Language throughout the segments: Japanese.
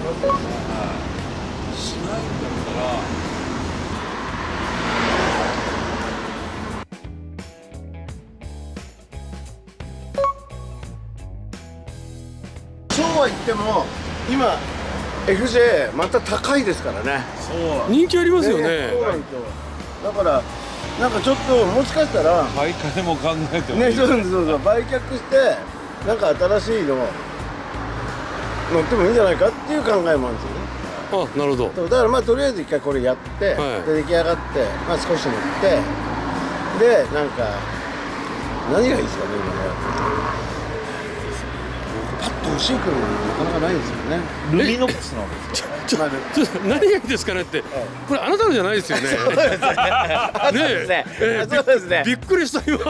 しないんだったら。 そうは言っても今 FJ また高いですからね。 そう人気ありますよね。 そうなんですよ。だからなんかちょっともしかしたら買い替えも考えてもいい。 ね、そう売却してなんか新しいの乗ってもいいんじゃないかっていう考えもあるんですよね。 あ、なるほど。 そうだからまあとりあえず一回これやって、 はい、 で出来上がってまあ少し乗ってでなんか何がいいですかね今ね。パッと欲しい車もなかなかないんですよね。 ルミノックスなんですよ。 ちょっと何がいいですかねって、これあなたのじゃないですよね。 そうですね。そうですね。そうですね。 びっくりした今。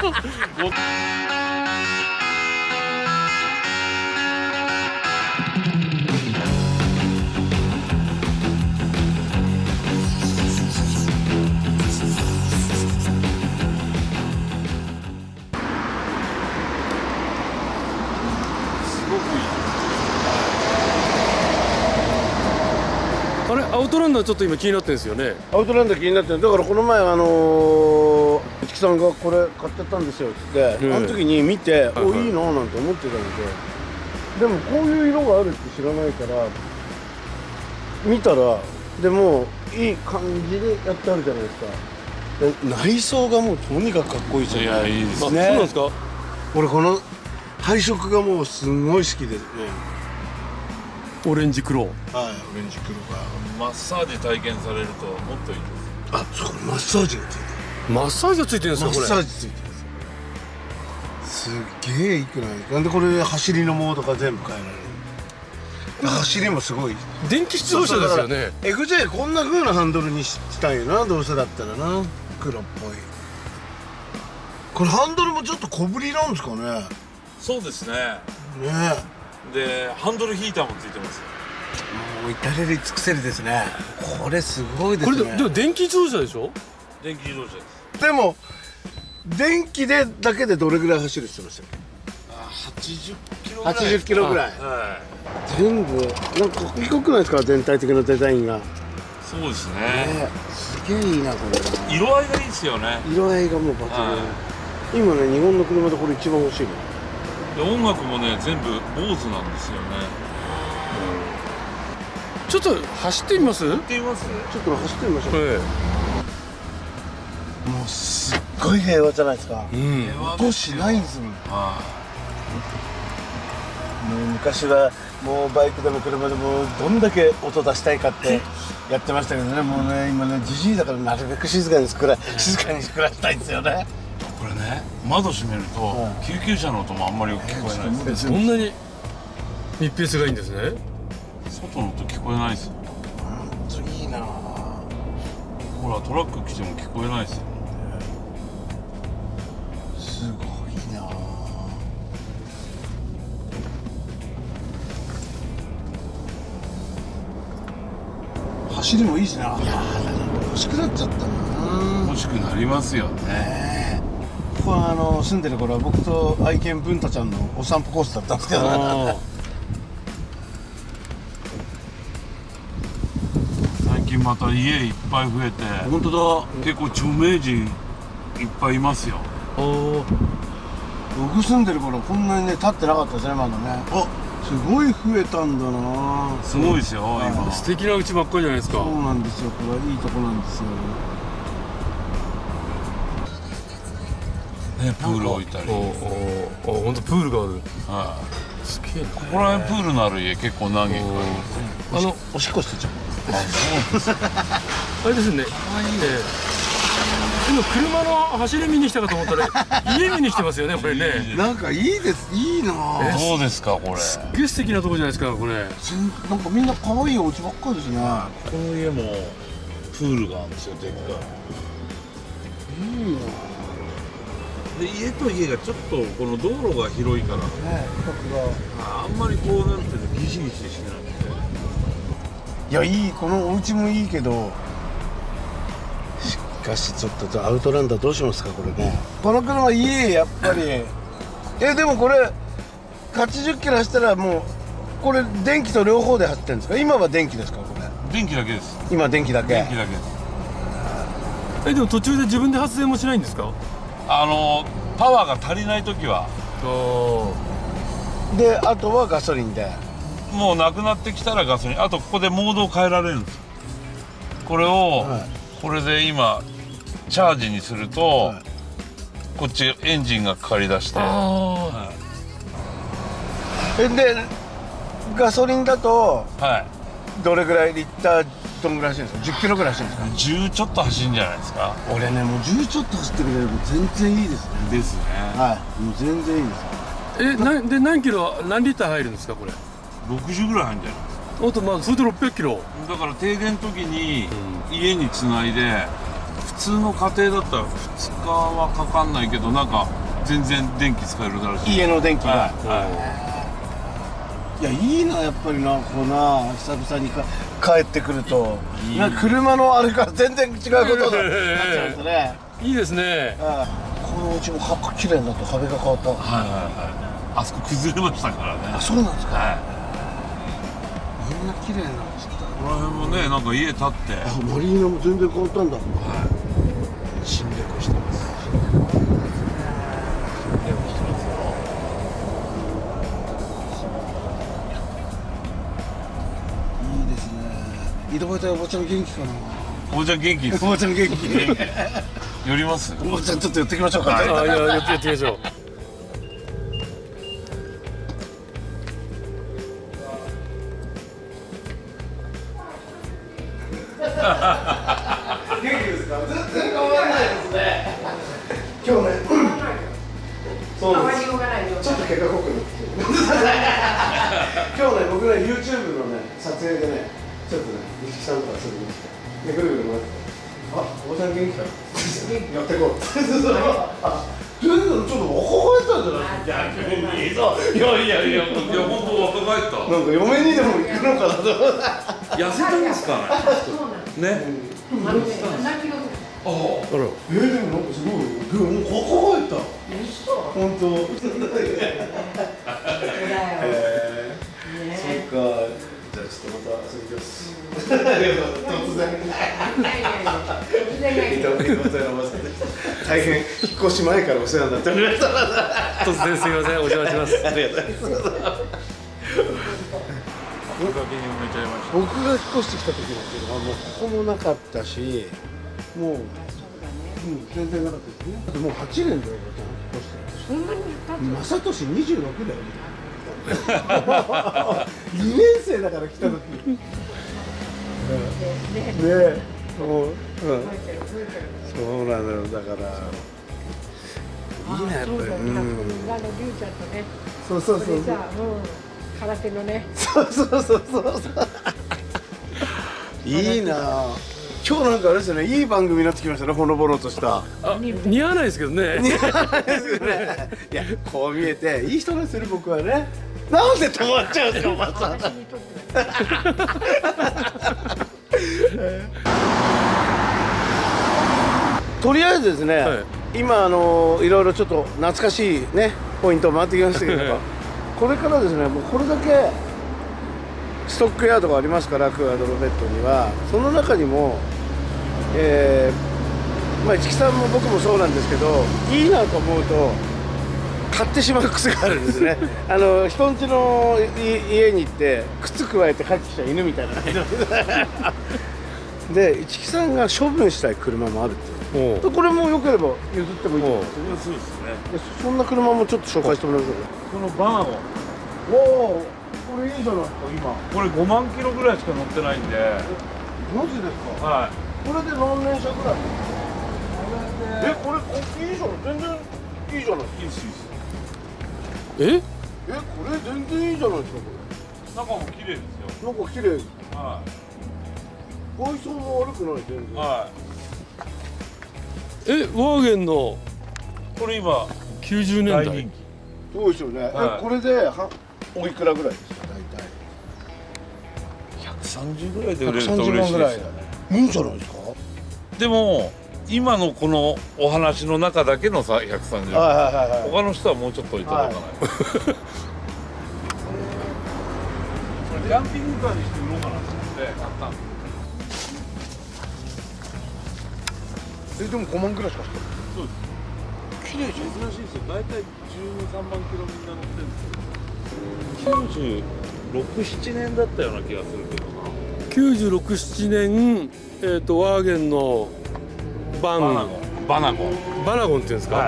あれ、アウトランダーちょっと今気になってるんですよね。 アウトランダー気になってる。だからこの前市木さんがこれ買ってったんですよって言って、あの時に見て、お、いいななんて思ってたので、でもこういう色があるって知らないから見たら、でもいい感じでやってあるじゃないですか。で内装がもうとにかくかっこいいですよね。 いや、いいですね。そうなんですか。 俺この配色がもうすごい好きですね。 オレンジ黒。 はい、オレンジ黒が。 マッサージ体験されるともっといいです。 あ、そう、マッサージがついてる。 マッサージがついてるんですか、これ。 マッサージついてるんですよ。すっげえいいくないですか。なんでこれ走りのモードが全部変えられる。走りもすごい。 電気自動車ですよね。 FJ こんな風なハンドルにしたいよな、どうせだったらな。黒っぽい。これハンドルもちょっと小ぶりなんですかね。 そうですね。 ねえ。 で、ハンドルヒーターもついてますよ。 もう至れり尽くせりですね。これすごいですね。 これでも電気自動車でしょ。 電気自動車です。 でも電気でだけでどれぐらい走るって言ってましたっけ。 80キロぐらい。 80キロぐらい。 は全部なんかかっこよくないですか、全体的なデザインが。 い。そうですね。 すげえいいなこれ。 色合いがいいですよね。 色合いがもう抜群。今ね、日本の車でこれ一番欲しいの。 で、音楽もね、全部坊主なんですよね。 ちょっと走ってみます。 行ってみます。 ちょっと走ってみましょう。もうすっごい平和じゃないですか。音しないんですもん。 はもう昔はもうバイクでも車でもどんだけ音出したいかってやってましたけどね、もうね今ねじじいだからなるべく静かに暮らしたいんですよね。 い。これね、窓閉めると救急車の音もあんまりよく聞こえないです。 そんなに密閉がいいんですね。 外の音聞こえないですよ。 本当にいいな。 ほら、トラック来ても聞こえないですよ。 すごいな。走りもいいしな。いやー、欲しくなっちゃったな。 欲しくなりますよね。 ここは住んでる頃は僕と愛犬文太ちゃんのお散歩コースだったんですけどね。 最近また家いっぱい増えて、 本当だ。 結構著名人いっぱいいますよ。 僕住んでる頃こんなにね立ってなかったですね、まだね。あ、すごい増えたんだな。 すごいですよ、今。 素敵な家ばっかりじゃないですか。 そうなんですよ、これはいいとこなんですよ。 ね、プール置いたり。 本当プールがある。 はい。 すげえな。 ここら辺プールのある家結構何軒かあります。 おしっこしてちゃう。 あ、そうです。 あれですね。今車の走り見に来たかと思ったら家見に来てますよね、これね。 なんかいいです、いいな。 どうですか、これ。 すっげえ素敵なとこじゃないですか、これ。 なんかみんな可愛いお家ばっかりですね。 この家もプールがあるんですよ、でっかい。 いいな。 で、家と家がちょっとこの道路が広いから、 ね、 あんまりこうなんていうのギシギシしなくて。 いや、いい、このお家もいいけど、しかしちょっとアウトランダーどうしますか、これね。この車やっぱりでもこれ80キロ走ったらもうこれ電気と両方で走ってるんですか？今は電気ですか？これ電気だけです。 今電気だけ。 電気だけです。 でも途中で自分で発電もしないんですか？ パワーが足りない時はであとはガソリンで。 もうなくなってきたらガソリン。あとここでモードを変えられるんですよ。これを、 はい、 これで今チャージにすると、はい、こっちエンジンがかかりだして。はい、 でガソリンだと、 はい、 どれぐらいリッターどんぐらい走るんですか？10キロぐらい走るんですか ？10ちょっと走るんじゃないですか。 俺ねもう10ちょっと走ってるけど全然いいですね。 ですね。 はい、もう全然いいです。 で何キロ何リッター入るんですかこれ ？60ぐらい入るんじゃないですか。 あとまあそれで600キロだから停電の時に家につないで、普通の家庭だったら2日はかかんないけどなんか全然電気使えるらしい。 家の電気が、 はいいやいいなやっぱりなこうな久々に帰ってくるとなんか車のあれから全然違うことになっちゃうんですね。 いいですね。 このうちも綺麗になって壁が変わった。 はいはいはい。あそこ崩れましたからね。 あ、そうなんですか。 はい。 みんな綺麗になりました。 この辺もねなんか家建って。 あ、マリーナも全然変わったんだ。はい。 侵略してます。侵略してますよ。 いいですね。井戸端おばちゃん元気かな。 おばちゃん元気です。 おばちゃん元気。 寄ります。 おばちゃんちょっと寄ってきましょうか。 いややってみましょう。 元気ですか？全然変わらないですね。今日ね。そうなんです。ちょっと結果濃くなってきてる。今日ね僕ね YouTube のね撮影でねちょっとね西木さんとか遊びに来てでぐるぐる回ってあおばちゃん元気だやってこう。あ全然ちょっと若返ったんじゃないですか？逆にそういや本当若返った。 なんか嫁にでも行くのかなと思って。 痩せたんですかね。 あら、でもなんかすごい、もう若返った。本当。そうか。じゃあちょっとまた遊びます。突然。大変引っ越し前からお世話になっておりました。 突然すみませんお邪魔します。 ありがとうございます。僕が引っ越してきた時なんていうのはもうここもなかったしもう、全然なかったですね。だってもう8年だよ、引っ越して。そんなに正俊26だよ。2年生だから来た時。ねそうなのよだから。いいねやっぱり。 リュウちゃんとね。 そう。 空手のね。 そう。いいな。今日なんかあれですよね、いい番組になってきましたね、ほのぼのとした。 似合わないですけどね。 似合わないですよね。いや、こう見えていい人でする僕はね。なんで止まっちゃうんですか、おばさん。とりあえずですね、今いろいろちょっと懐かしいねポイント回ってきましたけど、これからですね、もうこれだけストックヤードがありますから、クアドロベットには。その中にも市木さんも僕もそうなんですけど、いいなと思うと買ってしまう癖があるんですね。人ん家の家に行って靴加えて帰ってきた犬みたいな感じで、市木さんが処分したい車もあるっていう。これもよければ譲ってもいいと思います。 そうですね。 そんな車もちょっと紹介してもらいましょうか。 このバンを。 おお、これいいじゃないですか今。 これ5万キロぐらいしか乗ってないんで。 マジですか？ はい。 これで何年車ぐらい？これいいじゃん、全然いいじゃない。 いいし。 え？ これ全然いいじゃないですか。 中も綺麗ですよ。 なんか綺麗。 はい。 外装も悪くない全然。 はい。 ワーゲンのこれ今 90年代。 大人気。 そうですよね。これでおいくらぐらいですか大体 ？130ぐらいで売れると嬉しいですよね。 いいんじゃないですか。 でも今のこのお話の中だけのさ130、他の人はもうちょっといただかない。 キャンピングカーにして売ろうかなと思って買ったんです。 でも5万くらいしかしてそうです。珍しいですよ。大体12、13万キロみんな乗ってるんですよ。96、7年だったような気がするけどな。 96、7年ワーゲンのバナゴンっていうんですか、 は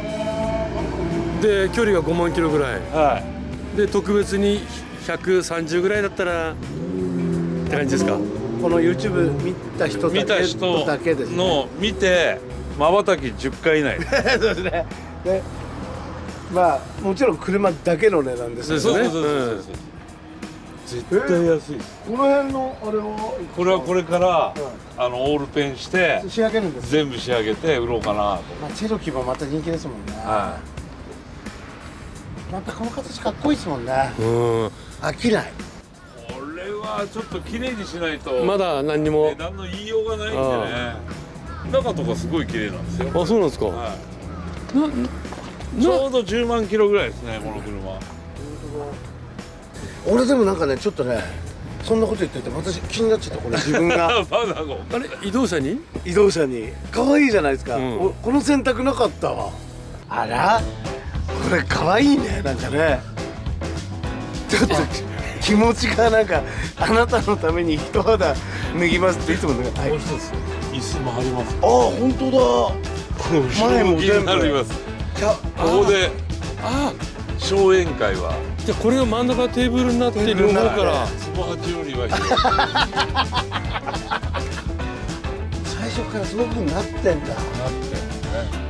で距離が5万キロぐらいい。はで特別に130ぐらいだったらって感じですか。 この YouTube 見た人い。見た人だけですねの見て瞬き10回以内。 そうですねでまあもちろん車だけの値段ですよそうですねそう絶対安いです。 この辺のあれはこれはこれからオールペンして仕上げるんです全部仕上げて売ろうかなと。 まあチェロキーもまた人気ですもんねはまたこの形かっこいいですもんねうん飽きないこれはちょっと綺麗にしないとまだ何にも値段の言いようがないんでね。中とかすごい綺麗なんですよ。 あそうなんですか、 はい。ちょうど10万キロぐらいですねこの車。 俺でもなんかねちょっとねそんなこと言ってて私気になっちゃったこれ自分がバナゴン。 あれ移動車に移動車に可愛いじゃないですか、 うんこの選択なかったわあらこれ可愛いねなんかねちょっと気持ちがなんかあなたのために一肌脱ぎますっていつもね、はい、 もう一つ椅子もあります。 ああ本当だ前も全部気になります。 いやここであ商演会はじゃあこれが真ん中テーブルになってテーブ両ルになって方からつば八よりは広い。 最初からそういう風になってんだなってるんですね。